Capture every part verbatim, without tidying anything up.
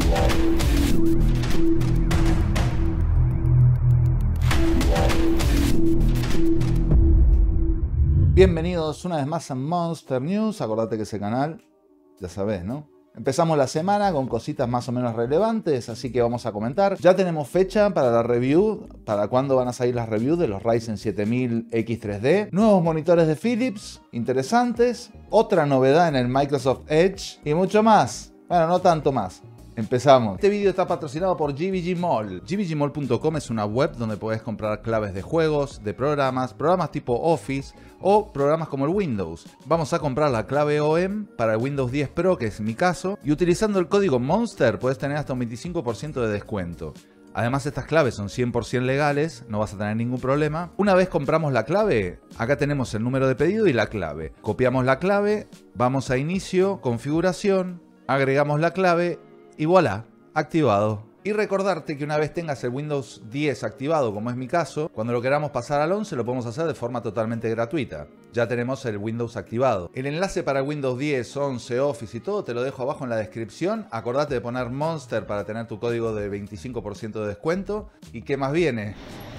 Bienvenidos una vez más a Monster News. Acordate que ese canal, ya sabés, ¿no? Empezamos la semana con cositas más o menos relevantes, así que vamos a comentar. Ya tenemos fecha para la review, para cuándo van a salir las reviews de los Ryzen siete mil X tres D. Nuevos monitores de Philips, interesantes. Otra novedad en el Microsoft Edge y mucho más. Bueno, no tanto más. Empezamos. Este vídeo está patrocinado por G V G Mall. G V G Mall punto com es una web donde puedes comprar claves de juegos, de programas, programas tipo Office o programas como el Windows. Vamos a comprar la clave O E M para el Windows diez Pro, que es mi caso, y utilizando el código MONSTER puedes tener hasta un veinticinco por ciento de descuento. Además, estas claves son cien por ciento legales, no vas a tener ningún problema. Una vez compramos la clave, acá tenemos el número de pedido y la clave. Copiamos la clave, vamos a inicio, configuración, agregamos la clave y voilà, activado. Y recordarte que una vez tengas el Windows diez activado, como es mi caso, cuando lo queramos pasar al once lo podemos hacer de forma totalmente gratuita. Ya tenemos el Windows activado. El enlace para el Windows diez, once, Office y todo te lo dejo abajo en la descripción. Acordate de poner Monster para tener tu código de veinticinco por ciento de descuento. ¿Y qué más viene?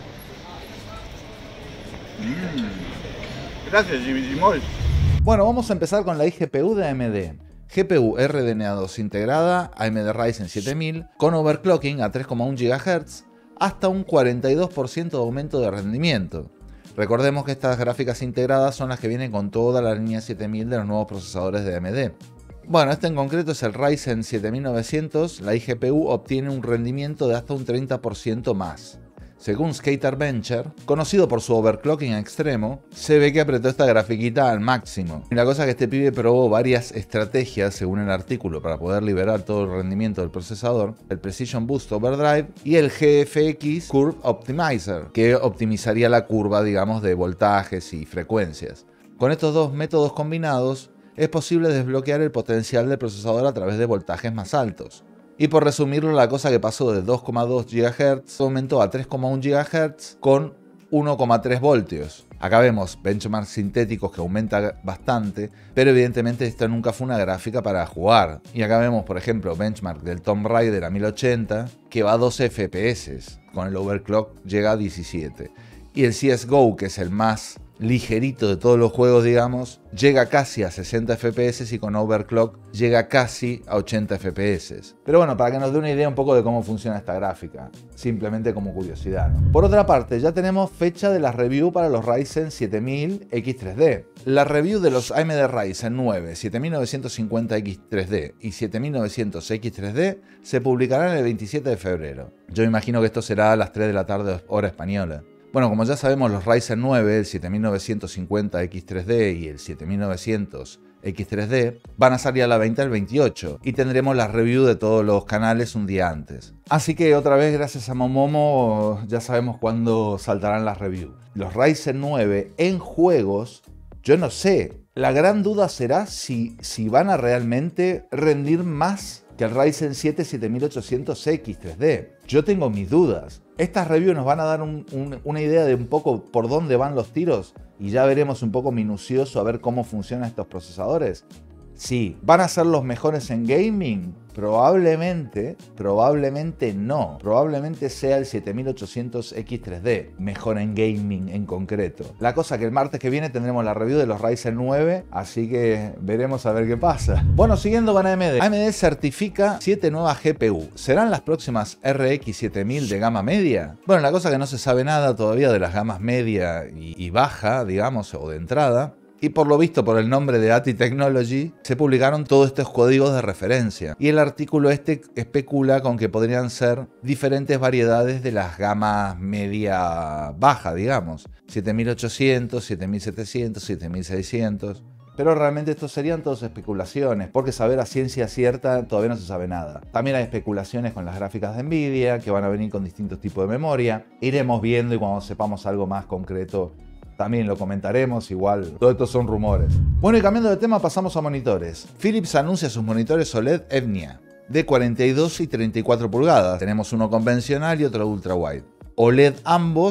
Mm. Gracias, G V G Mall. Bueno, vamos a empezar con la iGPU de A M D. G P U R D N A dos integrada, A M D Ryzen siete mil, con overclocking a tres coma uno gigahercios, hasta un cuarenta y dos por ciento de aumento de rendimiento. Recordemos que estas gráficas integradas son las que vienen con toda la línea siete mil de los nuevos procesadores de A M D. Bueno, este en concreto es el Ryzen siete mil novecientos, la iGPU obtiene un rendimiento de hasta un treinta por ciento más. Según Skater Venture, conocido por su overclocking extremo, se ve que apretó esta grafiquita al máximo. Y la cosa es que este pibe probó varias estrategias, según el artículo, para poder liberar todo el rendimiento del procesador, el Precision Boost Overdrive y el G F X Curve Optimizer, que optimizaría la curva, digamos, de voltajes y frecuencias. Con estos dos métodos combinados, es posible desbloquear el potencial del procesador a través de voltajes más altos. Y por resumirlo, la cosa que pasó de dos coma dos gigahercios aumentó a tres coma uno gigahercios con uno coma tres voltios. Acá vemos benchmarks sintéticos que aumenta bastante, pero evidentemente esta nunca fue una gráfica para jugar. Y acá vemos, por ejemplo, benchmark del Tomb Raider a mil ochenta, que va a doce F P S, con el overclock llega a diecisiete. Y el C S G O, que es el más ligerito de todos los juegos, digamos, llega casi a sesenta F P S y con overclock llega casi a ochenta F P S. Pero bueno, para que nos dé una idea un poco de cómo funciona esta gráfica, simplemente como curiosidad, ¿no? Por otra parte, ya tenemos fecha de la review para los Ryzen siete mil X tres D. La review de los A M D Ryzen nueve, siete mil novecientos cincuenta X tres D y siete mil novecientos X tres D se publicarán el veintisiete de febrero. Yo imagino que esto será a las tres de la tarde hora española. Bueno, como ya sabemos, los Ryzen nueve, el siete mil novecientos cincuenta X tres D y el siete mil novecientos X tres D van a salir a la venta el veintiocho y tendremos la review de todos los canales un día antes. Así que otra vez, gracias a Momomo, ya sabemos cuándo saltarán las reviews. Los Ryzen nueve en juegos, yo no sé, la gran duda será si, si van a realmente rendir más que el Ryzen siete siete mil ochocientos X tres D. Yo tengo mis dudas. Estas reviews nos van a dar un, un, una idea de un poco por dónde van los tiros y ya veremos un poco minucioso a ver cómo funcionan estos procesadores. Sí, ¿van a ser los mejores en gaming? Probablemente, probablemente no. Probablemente sea el siete mil ochocientos X tres D, mejor en gaming en concreto. La cosa que el martes que viene tendremos la review de los Ryzen nueve, así que veremos a ver qué pasa. Bueno, siguiendo con A M D. A M D certifica siete nuevas G P U. ¿Serán las próximas R X siete mil de gama media? Bueno, la cosa que no se sabe nada todavía de las gamas media y, y baja, digamos, o de entrada. Y por lo visto, por el nombre de A T I Technology, se publicaron todos estos códigos de referencia. Y el artículo este especula con que podrían ser diferentes variedades de las gamas media baja, digamos. siete mil ochocientos, siete mil setecientos, siete mil seiscientos. Pero realmente esto serían todas especulaciones, porque saber a ciencia cierta todavía no se sabe nada. También hay especulaciones con las gráficas de Nvidia, que van a venir con distintos tipos de memoria. Iremos viendo y cuando sepamos algo más concreto, también lo comentaremos, igual, todo esto son rumores. Bueno, y cambiando de tema pasamos a monitores. Philips anuncia sus monitores O L E D Evnia de cuarenta y dos y treinta y cuatro pulgadas. Tenemos uno convencional y otro ultra wide. O L E D ambos,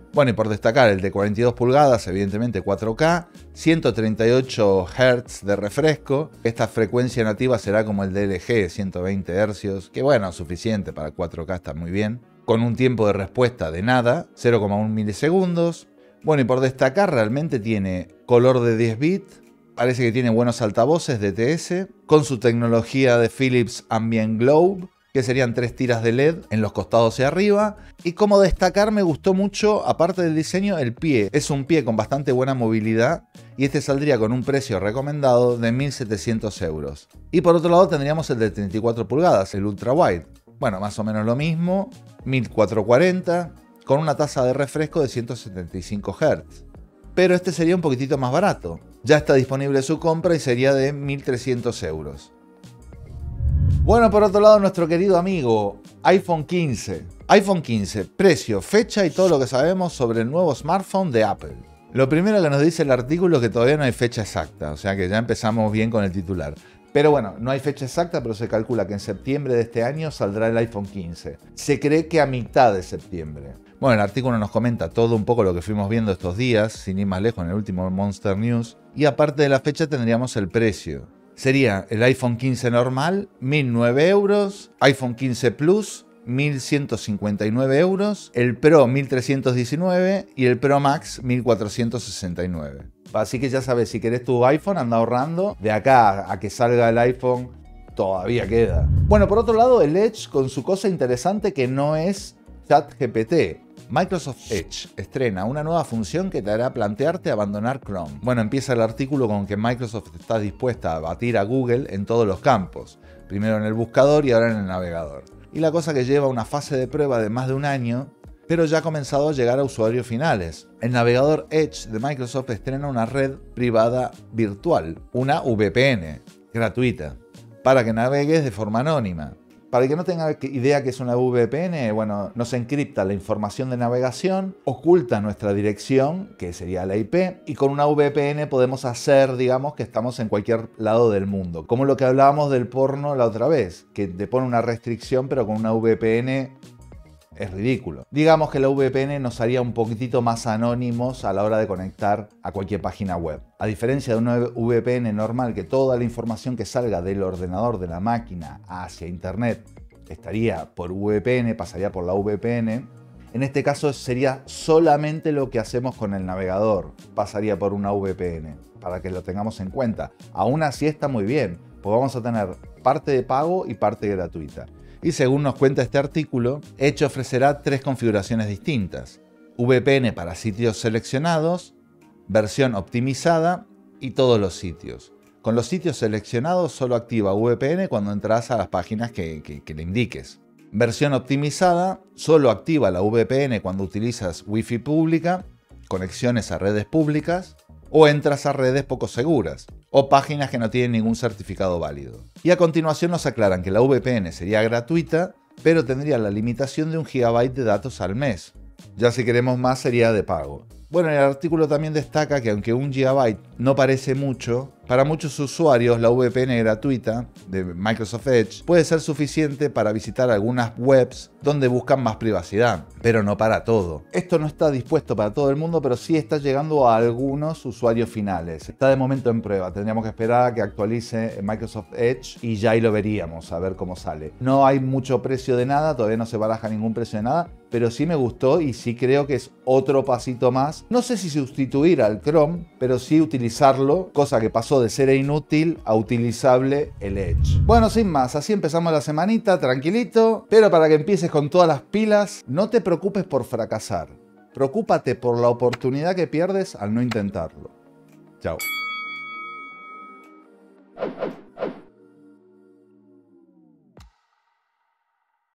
Bueno, y por destacar el de cuarenta y dos pulgadas, evidentemente cuatro K, ciento treinta y ocho hertz de refresco. Esta frecuencia nativa será como el de L G, ciento veinte hercios, que bueno, suficiente para cuatro K, está muy bien. Con un tiempo de respuesta de nada, cero coma uno milisegundos. Bueno, y por destacar, realmente tiene color de diez bits, parece que tiene buenos altavoces D T S, con su tecnología de Philips Ambient Globe, que serían tres tiras de L E D en los costados y arriba. Y como destacar, me gustó mucho, aparte del diseño, el pie. Es un pie con bastante buena movilidad y este saldría con un precio recomendado de mil setecientos euros. Y por otro lado tendríamos el de treinta y cuatro pulgadas, el Ultra Wide. Bueno, más o menos lo mismo, mil cuatrocientos cuarenta, con una tasa de refresco de ciento setenta y cinco hertz. Pero este sería un poquitito más barato. Ya está disponible su compra y sería de mil trescientos euros. Bueno, por otro lado, nuestro querido amigo iPhone quince. iPhone quince, precio, fecha y todo lo que sabemos sobre el nuevo smartphone de Apple. Lo primero que nos dice el artículo es que todavía no hay fecha exacta, o sea que ya empezamos bien con el titular. Pero bueno, no hay fecha exacta, pero se calcula que en septiembre de este año saldrá el iPhone quince. Se cree que a mitad de septiembre. Bueno, el artículo nos comenta todo un poco lo que fuimos viendo estos días, sin ir más lejos en el último Monster News. Y aparte de la fecha tendríamos el precio. Sería el iPhone quince normal, mil nueve euros, iPhone quince Plus, mil ciento cincuenta y nueve euros, el Pro mil trescientos diecinueve y el Pro Max mil cuatrocientos sesenta y nueve. Así que ya sabes, si querés tu iPhone, anda ahorrando. De acá a que salga el iPhone, todavía queda. Bueno, por otro lado, el Edge con su cosa interesante que no es ChatGPT. Microsoft Edge estrena una nueva función que te hará plantearte abandonar Chrome. Bueno, empieza el artículo con que Microsoft está dispuesta a batir a Google en todos los campos. Primero en el buscador y ahora en el navegador. Y la cosa que lleva una fase de prueba de más de un año, pero ya ha comenzado a llegar a usuarios finales. El navegador Edge de Microsoft estrena una red privada virtual, una V P N, gratuita, para que navegues de forma anónima. Para el que no tenga idea que es una V P N, bueno, nos encripta la información de navegación, oculta nuestra dirección, que sería la I P, y con una V P N podemos hacer, digamos, que estamos en cualquier lado del mundo. Como lo que hablábamos del porno la otra vez, que te pone una restricción, pero con una V P N es ridículo. Digamos que la V P N nos haría un poquitito más anónimos a la hora de conectar a cualquier página web. A diferencia de una V P N normal, que toda la información que salga del ordenador de la máquina hacia internet estaría por V P N, pasaría por la V P N. En este caso sería solamente lo que hacemos con el navegador, pasaría por una V P N, para que lo tengamos en cuenta. Aún así está muy bien, pues vamos a tener parte de pago y parte gratuita. Y según nos cuenta este artículo, Edge ofrecerá tres configuraciones distintas. V P N para sitios seleccionados, versión optimizada y todos los sitios. Con los sitios seleccionados solo activa V P N cuando entras a las páginas que, que, que le indiques. Versión optimizada solo activa la V P N cuando utilizas Wi-Fi pública, conexiones a redes públicas, o entras a redes poco seguras, o páginas que no tienen ningún certificado válido. Y a continuación nos aclaran que la V P N sería gratuita, pero tendría la limitación de un gigabyte de datos al mes. Ya si queremos más sería de pago. Bueno, el artículo también destaca que aunque un gigabyte no parece mucho, para muchos usuarios la V P N gratuita de Microsoft Edge puede ser suficiente para visitar algunas webs donde buscan más privacidad, pero no para todo. Esto no está dispuesto para todo el mundo, pero sí está llegando a algunos usuarios finales. Está de momento en prueba, tendríamos que esperar a que actualice Microsoft Edge y ya ahí lo veríamos, a ver cómo sale. No hay mucho precio de nada, todavía no se baraja ningún precio de nada, pero sí me gustó y sí creo que es otro pasito más. No sé si sustituir al Chrome, pero sí utilizarlo, cosa que pasó de ser inútil a utilizable el Edge. Bueno, sin más, así empezamos la semanita, tranquilito, pero para que empieces con todas las pilas, no te preocupes por fracasar. Preocúpate por la oportunidad que pierdes al no intentarlo. Chao.